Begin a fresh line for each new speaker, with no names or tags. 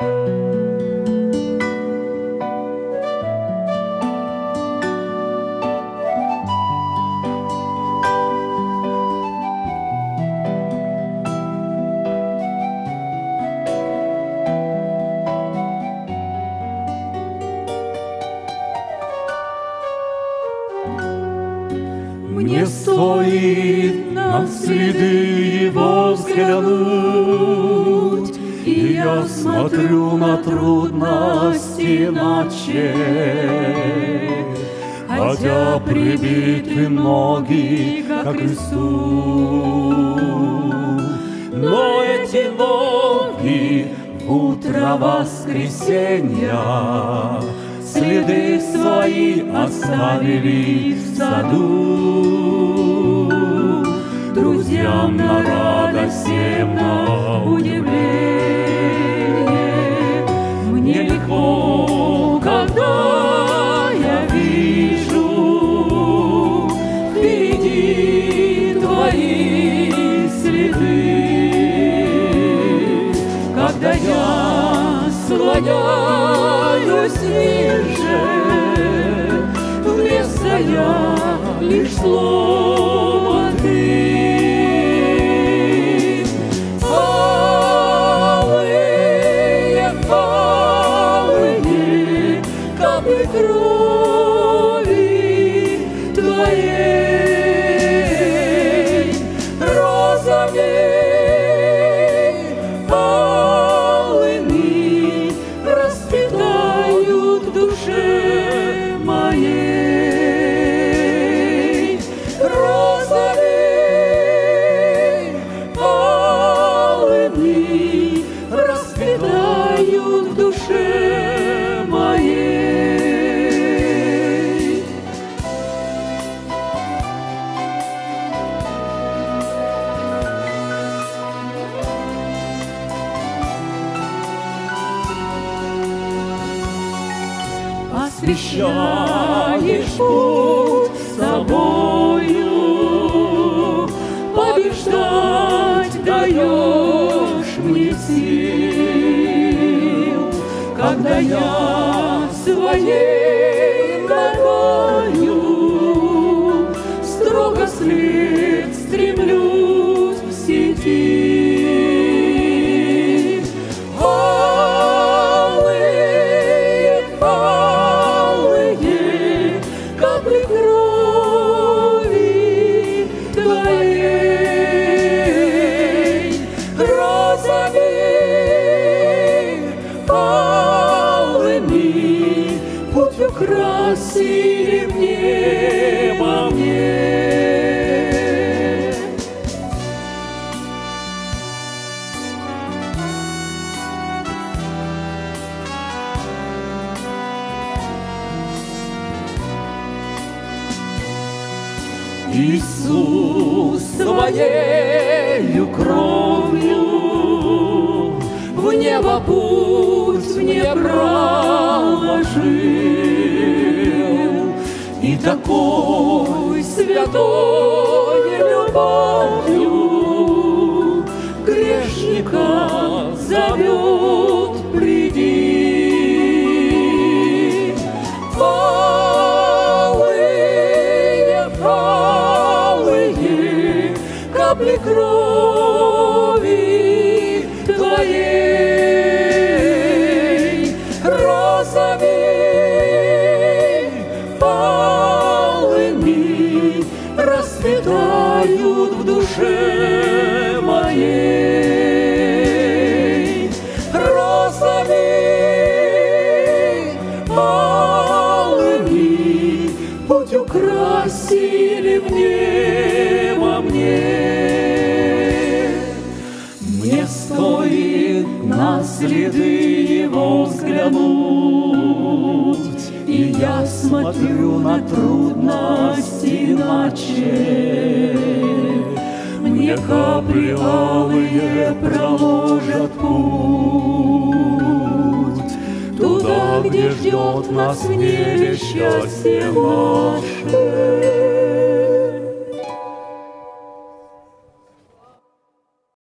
Мне стоит на следы его взглянуть, и я смотрю на трудности ночей, хотя прибиты ноги ко кресту. Но эти ноги в утро воскресенья следы свои оставили в саду. Друзьям на радость, всем на удивление. Мне легко, когда я вижу впереди твои следы. Когда я склоняюсь ниже, вместо «я» лишь слово «ты». Алые, алые капли крови твоей, розовей, алыми расцветают в душе моей. Розовей, алыми расцветают в душе моей. Освещаешь путь собою, побеждать даешь мне сил. Когда я своей ногою строго след стремлюсь в сети. Капли крови твоей, розовей, алыми путь украсили небо мне. Иисус своею кровью в небо путь мне проложил, и такой святой любовью грешника зовет: приди. Капли крови твоей, розовей, алыми расцветают в душе моей. Розовей, алыми путь украсили в небо мне. Мне стоит на следы его взглянуть, и я смотрю на трудности ночей. Мне капли алые проложат путь туда, где ждет нас в небе счастье наше.